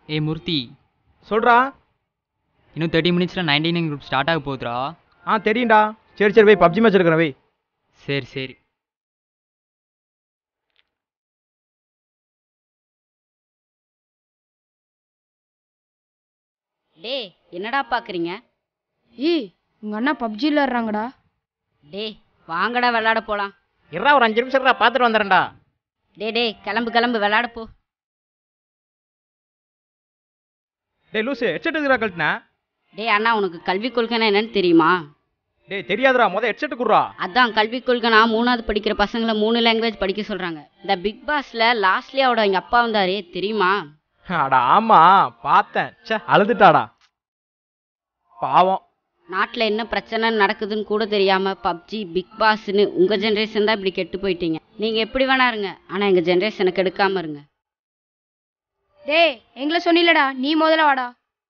ஏய் மூர்த்தி, சொல்கிறா. இன்னும் 30 மினிட்ஸில் 99 குரூப் ஸ்டார்ட் ஆக போகுதுடா. தெரியும்டா. சரி சரி வை, பப்ஜி மேட்ச் எடுக்கிறேன் வை. சரி சரி. டேய் என்னடா பார்க்குறீங்க? ஏய் உங்கள் அண்ணா பப்ஜி விளாட்றாங்கடா. டேய் வாங்கடா விளாட போகலாம். இருடா ஒரு 5 நிமிஷம் பார்த்துட்டு வந்துடுறேன்டா. டேய் கிளம்பு கிளம்பு விளாட போ. டேய் லூசு, ஹெட்செட் எதுக்குடா கழட்டினா? டேய் அண்ணா உனக்கு கல்வி கொள்கைனா என்னன்னு தெரியுமா? டேய் தெரியாதுடா, ஹெட்செட் குடுறா. அதான் கல்வி கொள்கைனா 3வது படிக்கிற பசங்களை 3 லாங்குவேஜ் படிக்க சொல்கிறாங்க. இந்த பிக் பாஸில் லாஸ்ட்லியாவோட எங்கள் அப்பா வந்தாரே தெரியுமா? அடா ஆமாம் பார்த்தேன். அழுதுட்டாடா பாவம். நாட்டில் என்ன பிரச்சனை நடக்குதுன்னு கூட தெரியாமல் பப்ஜி பிக் பாஸ்ன்னு உங்கள் ஜென்ரேஷன் தான் இப்படி கெட்டு போயிட்டீங்க. நீங்கள் எப்படி வேணா இருங்க, ஆனால் எங்கள் ஜென்ரேஷனை கெடுக்காமல் இருங்க. டேய் எங்களை சொன்னில்லடா, நீ முதல்ல வாடா.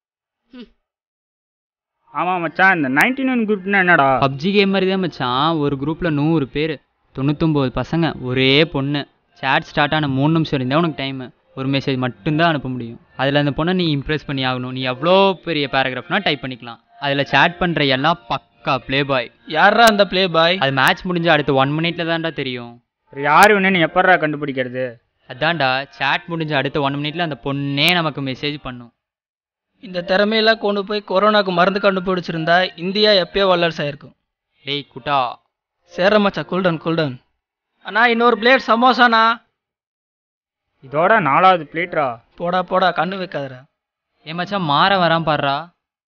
ஆமாம் மச்சான், இந்த 99 குரூப்னா என்னடா? பப்ஜி கேம் மாதிரி தான் மச்சான். ஒரு குரூப்பில் 100 பேர், 99 பசங்க, ஒரே பொண்ணு. சேட் ஸ்டார்ட் ஆன 3 நிமிஷம் இருந்தால் உனக்கு டைமு. ஒரு மெசேஜ் மட்டும்தான் அனுப்ப முடியும். அதில் அந்த பொண்ணை நீ இம்ப்ரெஸ் பண்ணி ஆகணும். நீ எவ்வளோ பெரிய பேராகிராஃப்னா டைப் பண்ணிக்கலாம். அதில் சேட் பண்ணுற எல்லாம் பக்கா ப்ளே பாய். யாரா அந்த ப்ளே பாய்? அது மேட்ச் முடிஞ்சு அடுத்து 1 மினிட்ல தான்டா தெரியும். யார் வேணும்னு எப்படா கண்டுபிடிக்கிறது? அதான்டா, சேட் முடிஞ்ச அடுத்த 1 மினிட்ல அந்த பொண்ணே நமக்கு மெசேஜ் பண்ணும். இந்த திறமையெல்லாம் கொண்டு போய் கொரோனாக்கு மருந்து கண்டுபிடிச்சிருந்தா இந்தியா எப்பயோ வல்லரசு ஆயிருக்கும். டேய் குட்டா. சேர மச்சா, கூல்டவுன். அண்ணா இன்னொரு பிளேட் சமோசாண்ணா. இதோட 4வது பிளேட்ரா. போடா கண்ணு வைக்காதரா. ஏ மச்சான் மாற வரான் பாடுறா.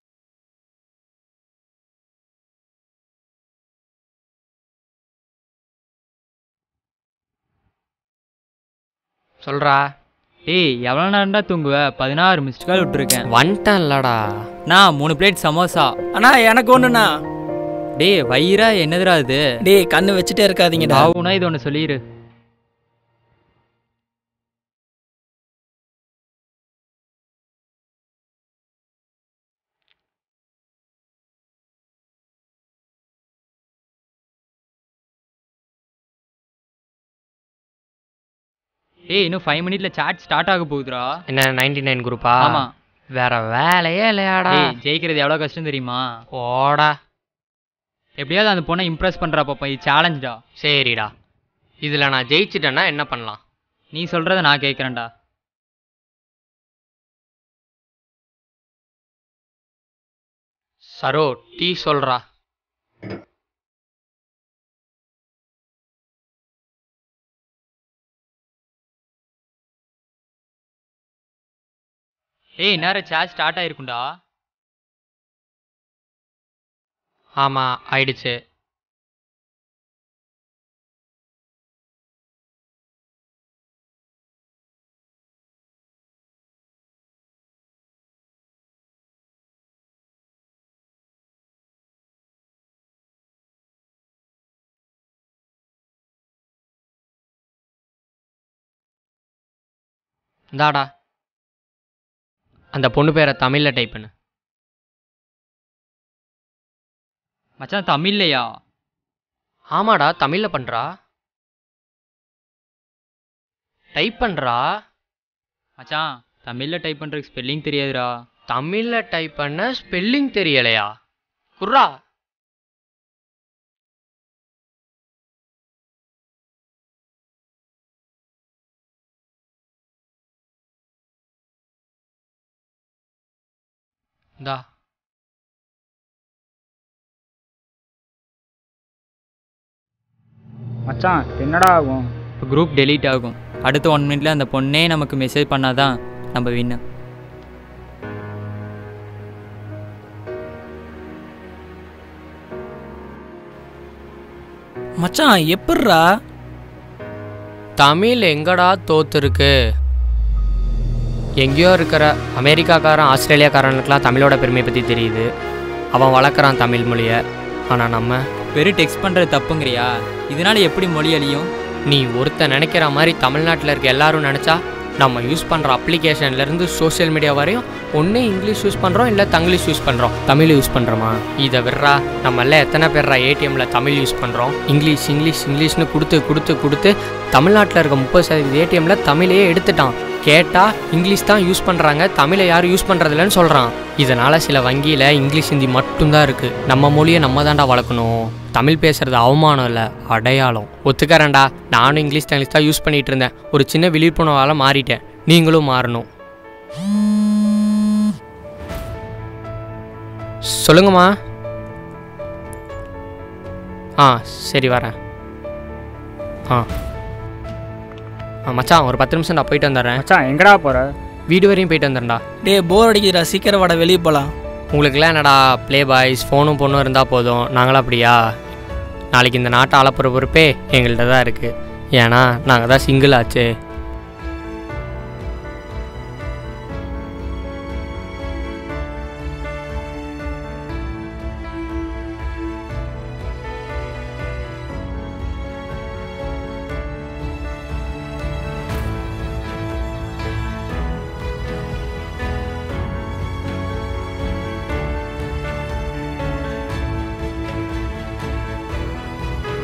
சொல்கிறா. டேய் எவ்வளோ நேரம்டா தூங்குவ? 16 மிஸ்ட் கால் விட்டுருக்கேன். வந்துட்டேன் இல்லடா. நான் 3 பிளேட் சமோசா. அண்ணா எனக்கு ஒன்றுண்ணா. டேய் வயிறா என்னதுடா இது? டேய் கண்ணு வச்சுட்டே இருக்காதீங்கடா. ஆகுனா இது ஒன்று சொல்லிடு. ஏய் இன்னும் 5 மினிட்ல சாட் ஸ்டார்ட் ஆக போகுதுடா. என்ன 99 குரூப்பா? ஆமா. வேற வேலையே இல்லையாடா? ஜெயிக்கிறது எவ்வளோ கஷ்டம் தெரியுமா? ஓடா. எப்படியாவது அந்த பொண்ணை இம்ப்ரெஸ் பண்ணுறா பாப்பா. இது சேலஞ்சுடா. சரிடா, இதில் நான் ஜெயிச்சிட்டேன்னா என்ன பண்ணலாம்? நீ சொல்கிறத நான் கேட்குறேன்டா. சரோ டீ சொல்கிறா. ஏய் நேரம் சாட் ஸ்டார்ட் ஆயிருக்கும்டா. ஆமாம் ஆயிடுச்சு. இந்தாடா, அந்த பொண்ணு பேரை தமிழில் டைப் பண்ணு. மச்சான் தமிழ்லையா? ஆமாடா தமிழில் பண்ணுறா. டைப் பண்ணுறா. மச்சான் தமிழில் டைப் பண்ணுறதுக்கு ஸ்பெல்லிங் தெரியாதுடா. தமிழில் டைப் பண்ண ஸ்பெல்லிங் தெரியலையா? குர்ரா. இந்தா. மச்சான் என்னடா ஆகும்? இப்போ குரூப் டெலீட் ஆகும். அடுத்த 1 மினிட்ல அந்த பொண்ணே நமக்கு மெசேஜ் பண்ணாதான் நம்ம வின்னு. மச்சான் எப்பட்றா? தமிழ் எங்கடா தோத்துருக்கு? எங்கேயோ இருக்கிற அமெரிக்காக்காரன் ஆஸ்திரேலியாக்காரனுக்குலாம் தமிழோட பெருமையை பற்றி தெரியுது. அவன் வளர்க்குறான் தமிழ் மொழியை. ஆனால் நம்ம வெறும் டெக்ஸ்ட் பண்ணுறது தப்புங்கிறியா? இதனால் எப்படி மொழி அழியும்? நீ ஒருத்தன் நினைக்கிற மாதிரி தமிழ்நாட்டில் இருக்க எல்லாரும் நினச்சா நம்ம யூஸ் பண்ணுற அப்ளிகேஷன்லேருந்து சோஷியல் மீடியா வரையும் ஒன்று இங்கிலீஷ் யூஸ் பண்ணுறோம், இல்லை தங்கிலீஷ் யூஸ் பண்ணுறோம். தமிழ் யூஸ் பண்ணுறோமா? இதை விட்றா. நம்மள எத்தனை பேர்ரா ஏடிஎம்மில் தமிழ் யூஸ் பண்ணுறோம்? இங்கிலீஷ்னு கொடுத்து தமிழ்நாட்டில் இருக்க 30% ஏடிஎம்மில் தமிழையே எடுத்துட்டான். கேட்டால் இங்கிலீஷ் தான் யூஸ் பண்ணுறாங்க, தமிழை யாரும் யூஸ் பண்ணுறதில்லன்னு சொல்கிறான். இதனால் சில வங்கியில் இங்கிலீஷ் ஹிந்தி மட்டும்தான் இருக்குது. நம்ம மொழியை நம்ம தான்டா வளர்க்கணும். தமிழ் பேசுகிறது அவமானம் இல்லை, அடையாளம். ஒத்துக்கறேன்டா, நானும் இங்கிலீஷ் தான் யூஸ் பண்ணிகிட்டு இருந்தேன். ஒரு சின்ன விழிப்புணர்வால் மாறிட்டேன். நீங்களும் மாறணும். சொல்லுங்கம்மா. சரி வரேன். மச்சான் ஒரு 10 நிமிஷம் நான் போயிட்டு வந்துடுறேன். மச்சான் எங்கடா போகிற? வீடு வரையும் போயிட்டு வந்துடுறேன்டா. டே போர் அடிக்குதுடா, சீக்கிரம் வாடா, வெளியே போகலாம். உங்களுக்குலாம் என்னடா ப்ளே பாய்ஸ் ஃபோனும் பொண்ணும் இருந்தால் போதும். நாங்களாம் அப்படியா? நாளைக்கு இந்த நாட்டை அளப்புற பொறுப்பே எங்கள்கிட்ட தான் இருக்குது. ஏன்னா நாங்கள் தான் சிங்கிள் ஆச்சு.